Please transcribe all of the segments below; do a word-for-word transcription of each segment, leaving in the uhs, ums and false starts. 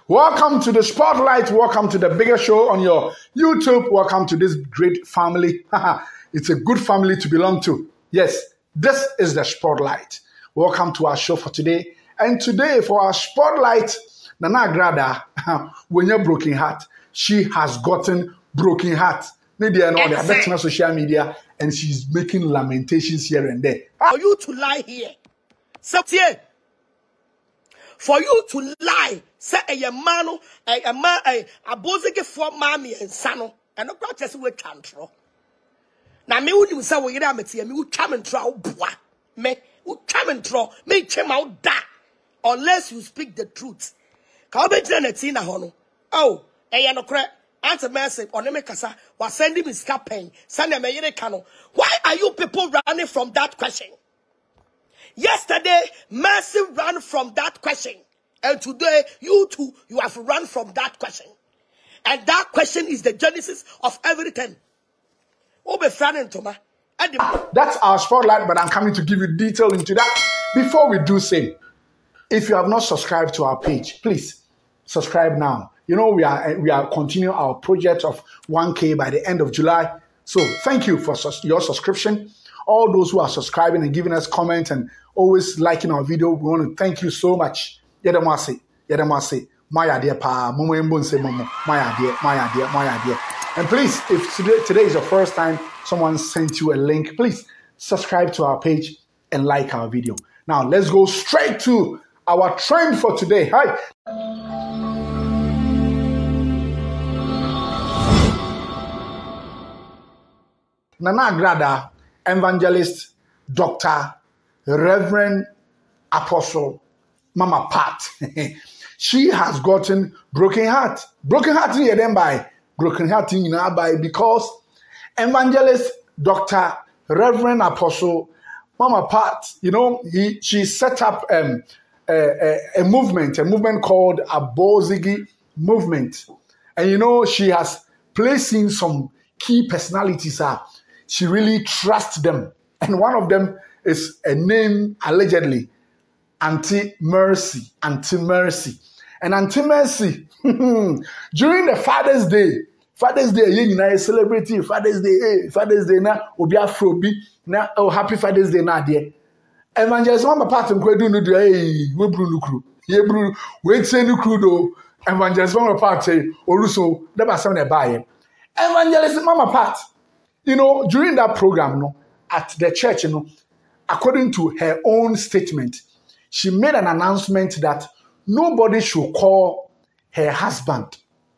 Welcome to the Spotlight. Welcome to the biggest show on your YouTube. Welcome to this great family. It's a good family to belong to. Yes, this is the Spotlight. Welcome to our show for today. And today for our Spotlight, Nana Grada, when you're broken heart, she has gotten broken heart. Maybe I know they're betting on social media and she's making lamentations here and there. For you to lie here, here. For you to lie, say a man, a man, a bozige for mammy and sano, and no practice with tantro. Now, me would you say, we get me, me would come and throw, me would come and throw, me came out that, unless you speak the truth. Come be Janetina Hono. Oh, a no crack, answer message on the Mekasa, was sending me scapping, send a Mayericano. Why are you people running from that question? Yesterday, Mercy ran from that question. And today, you too, you have run from that question. And that question is the genesis of everything. That's our Spotlight, but I'm coming to give you detail into that. Before we do so, if you have not subscribed to our page, please subscribe now. You know, we are we are continuing our project of one K by the end of July. So thank you for sus your subscription. All those who are subscribing and giving us comments and always liking our video, we want to thank you so much. Yedamasi, Yedamasi, my idea, pa, momo mbonse momo, my idea, my idea, my idea. And please, if today, today is your first time someone sent you a link, please subscribe to our page and like our video. Now let's go straight to our trend for today. Hi. Nana Grada, evangelist, doctor, Reverend Apostle Mama Pat. She has gotten broken heart. Broken heart here then by broken heart in by because evangelist, doctor, Reverend Apostle Mama Pat, you know, he she set up um, a, a, a movement, a movement called Abozigi movement. And you know, she has placed in some key personalities. Uh, she really trusts them. And one of them is a name allegedly, Auntie Mercy, Auntie Mercy. And Auntie Mercy, during the Father's Day, Father's Day, you know, celebrating Father's Day, hey, Father's Day, na obi afrobi, na oh happy Father's Day, na dear. Evangelist Mama Pat nkwedu no do, hey, we bru nukru, ye bru, we say nukru do. Evangelist Mama Pat say, oluso, never say na buy. Evangelist Mama Pat, you know, during that program, no, at the church, you know, according to her own statement, she made an announcement that nobody should call her husband.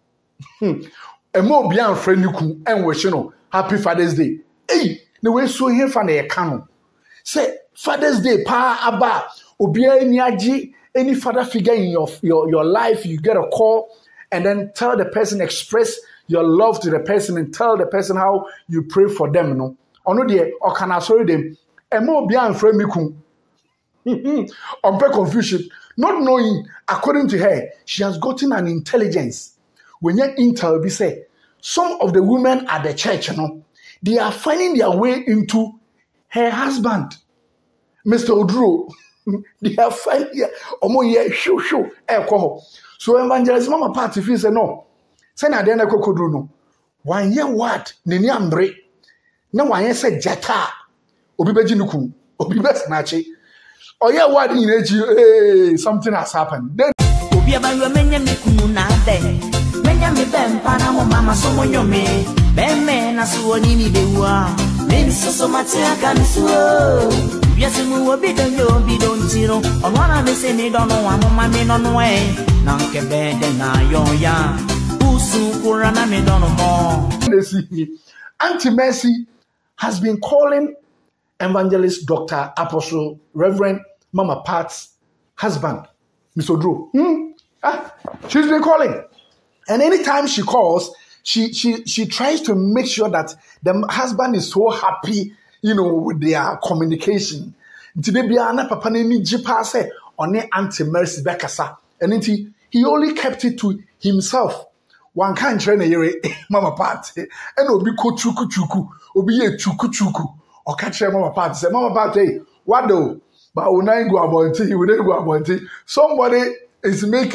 Emo bian friend you and we know Happy Father's Day. Hey, the way so here for the canon. Say Father's Day, pa aba obia any any father figure in your, your your life, you get a call and then tell the person, express your love to the person and tell the person how you pray for them. No, or no dear, or can I sorry them? Emo bian friend me on confusion, not knowing, according to her, she has gotten an intelligence. When you intel, we say some of the women at the church, you know, they are finding their way into her husband, Mister Odro. They are finding, omo ye shoo shoo, eh koho. So evangelist Mama Pat, if you say no, say na dena kokodro no. One year what? Nini ambre. Na one year say jata. Obi beji nuku. Obi bes nachi. Oh yeah, what in hey, something has happened. Then Obi abayo menya mikunu na be. Menya mi bempa na mo mama so mo nyome. Bemme na so ni ni bewa. Me so so matia kan so. Yes mu obi don yo bi don tiro. Onwana me se me don no amoma me no no e. Na nke be de na yo ya. Usu kurana me don mo. Auntie Mercy has been calling evangelist, doctor, apostle, Reverend Mama Pat's husband, Mister Drew. Hmm? Ah, she's been calling. And anytime she calls, she she she tries to make sure that the husband is so happy, you know, with their communication. Today, Biana Papa Nini Jipa say on Auntie Mercy Bekasa. And he only kept it to himself. One can't train a year, Mama Pat. And obi ko chuku chuku, obi ye chuku chuku. Or catch Mama Pat. Say, Mama Pat, hey, what do? But when I go about it, when I go about it, somebody is making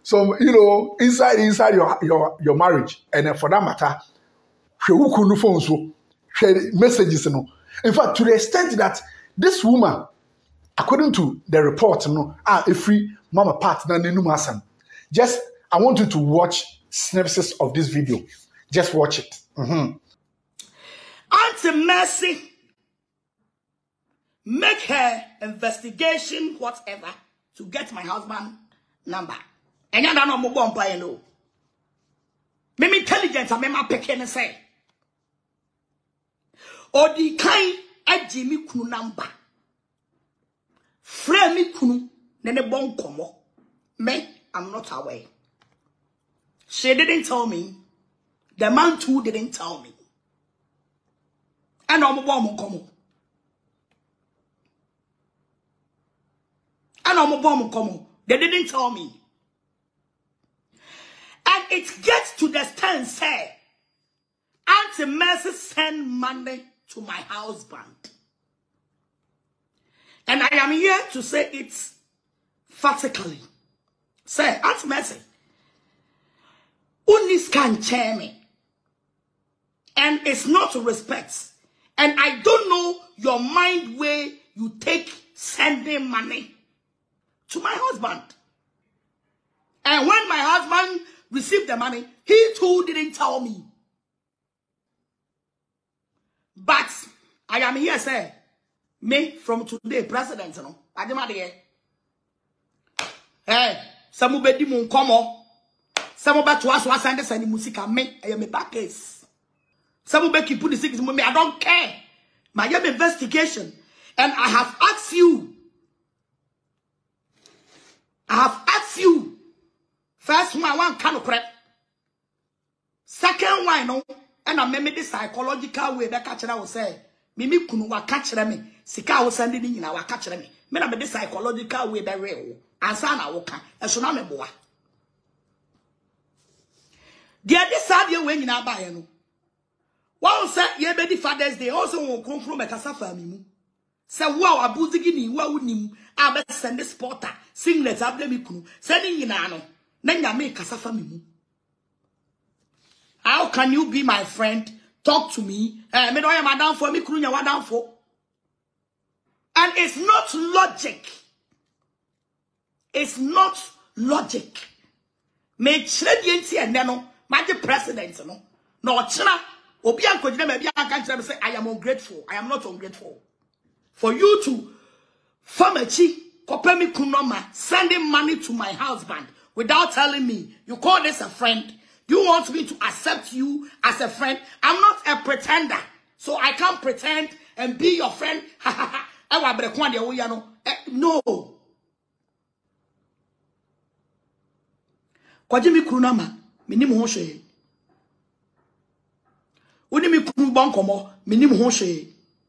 some, you know, inside inside your your your marriage, and then for that matter, no phones, messages, no. In fact, to the extent that this woman, according to the report, no, ah, a free mama partner, Nenumasan. Just, I want you to watch snippets of this video. Just watch it. Mm-hmm. Auntie Mercy, make her investigation, whatever, to get my husband number. And you don't know more bomb by no. Me intelligence, I remember picking and say. Or the kind of Jimmy Kunu number. Frame me Kunu, nene bon komo. Me, I'm not aware. She didn't tell me. The man too didn't tell me. And I'm a bomb komo. And I'm a bomb komo. They didn't tell me. And it gets to the stand, say, Auntie Mercy send money to my husband. And I am here to say it emphatically. Say, Auntie Mercy, unis can chair me. And it's not to respect. And I don't know your mind way you take sending money to my husband. And when my husband received the money, he too didn't tell me. But I am here, say, me from today, president, you know, I demand here. Hey, some bedi mun komo, some bet to us was send the music and me, I am a back case. Some bet keep put the six with me, I don't care. My investigation, and I have asked you, I have asked you. First one, one kind of crap. Second one, no, and I remember the psychological way that catcher will say, Mimi kunu wa catch me, Sika was sending in our catcher me. Me na me the psychological way that real. And sana woka, and so na me boa. The other side you when you na buy no. One say ye be the Father's Day also won't come from a casa family. Say wow abuzigi ni wa unim abe send the sporter singlet able me kunu sending in ano. How can you be my friend? Talk to me. Eh, me do ya madam for me krunya wadam for. And it's not logic. It's not logic. Me chire di enti ene no, ma the president no. No chira obi anko jina me bia kan chira me say I am ungrateful. I am not ungrateful. For you to famachi kope me kunoma sending money to my husband without telling me, you call this a friend. You want me to accept you as a friend? I'm not a pretender. So I can't pretend and be your friend. No. Kwajimi kunama, minimu hoshe. Unimi kun bankomo, minimu hoshe.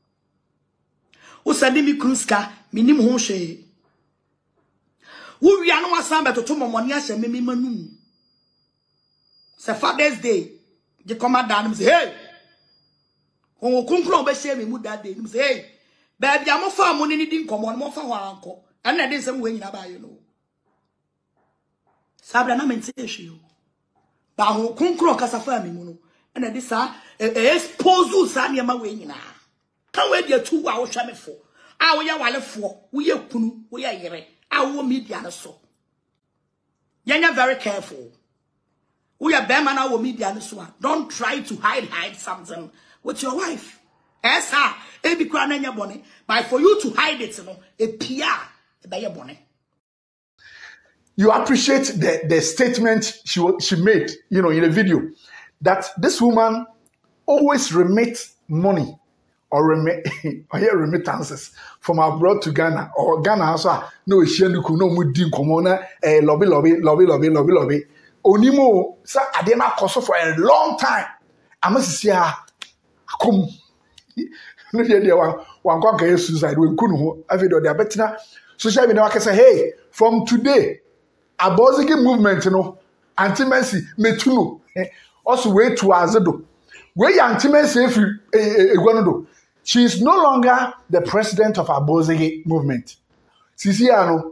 Usadimi kunska, minimu hoshe. We are no assemble to tomorrow morning. She me manu. It's Father's Day. The command down say, hey. On conclude be share me mood that day. Say, hey, baby, I'm off for money. Didn't come on, more for one uncle. And that is some way in about you know. Sabra na mention you. But on conclude casa family mono. And that is a expose you sa near my way na. Can wait your two hours shame for. I will ya wale for. We ya kunu. We ya yere. Our media so. You're very careful. We are better our media so. Don't try to hide hide something with your wife. Yes, sir. It be crying your bonnet. But for you to hide it, you know, a P R by your bonnet. You appreciate the, the statement she she made, you know, in the video, that this woman always remits money. Or remit, or here remittances from abroad to Ghana or Ghana also no ishenuku no mudi komona eh lobby lobby lobby lobby lobby lobby onimo sa adena koso for a long time amasi sia akom no dey dey one one kwa ka suicide we kunu ho afido dey abetina social media waka say hey from today abozigi movement no Auntie Mercy metuno also wait to azedo we Auntie Mercy efi egwanodo. She is no longer the president of Abozigi movement. Sisi ano,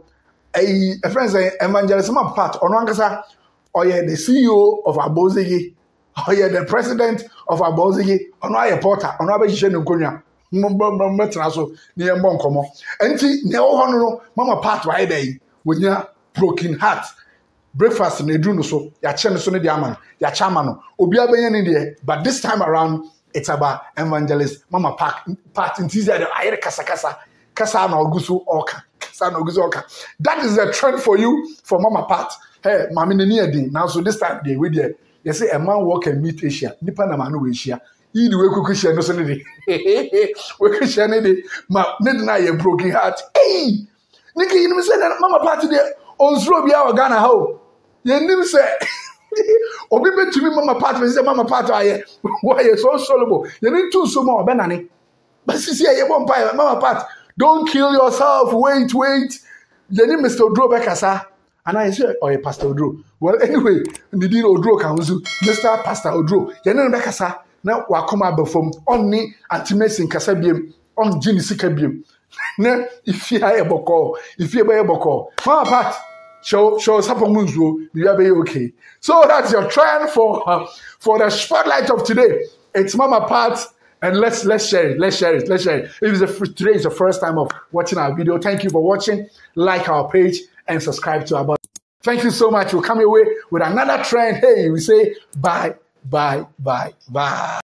a, a friend say Evangelist Mama Pat ono ankasa oye the C E O of Abozigi, oye the president of Abozigi, ono aye porter, ono abehye ne konwa. Mmetra so ne yembo nkomo. Enti ne wo hono no Mama Pat wa dey wonya broken heart. Breakfast na edu no so ya che no so ne di ama ya cha ama no obi abenya ne de, but this time around it's about Evangelist Mama Pat Pat nti ze ayere kasa kasa kasa na ogusu oka kasa na ogusu oka. That is a trend for you for Mama Pat. Hey, mami ne near din. Now so this time dey we there. You say a man walk and meet Asia. Nipa na man we share. Yi di we kuku share no so ne dey. We kuku share ne dey. Ma ne na ye broken heart. Hey! Niki you know say Mama Pat dey on zero bia o Ghana how. Ye nim say obi betumi Mama Pat we say Mama Pat aye. Why you so soluble? Ye need too so more benani. But see ye bon pie Mama Pat, don't kill yourself. Wait, wait. Ye need Mister Odro Bekasa. And I say, oh, Pastor Odro. Well, anyway, Nidin Odro Kanzu, Mister Pastor Odro. Ye need Bekasa. Now wakoma befom onni antimesin kasabiem on Jimmy Sikabiem. Ne if you are a boko, if you are a boko. Mama Pat. Show show Sapomunzo, you be okay. So that's your trend for uh, for the spotlight of today. It's Mama Pat, and let's let's share it. Let's share it. Let's share it. If it's a, today is the first time of watching our video, thank you for watching. Like our page and subscribe to our button. Thank you so much. We'll come your way with another trend. Hey, we say bye, bye, bye, bye.